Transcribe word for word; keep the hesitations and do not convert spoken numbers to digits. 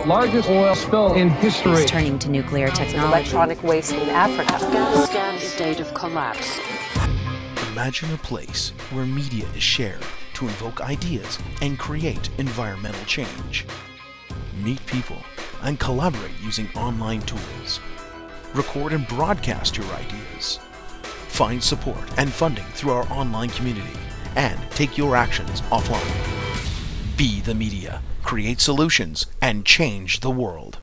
largest oil spill in history. It's turning to nuclear technology. Electronic waste in Africa. Afghanistan's state of collapse. Imagine a place where media is shared to invoke ideas and create environmental change. Meet people and collaborate using online tools. Record and broadcast your ideas. Find support and funding through our online community and take your actions offline. Be the media, create solutions, and change the world.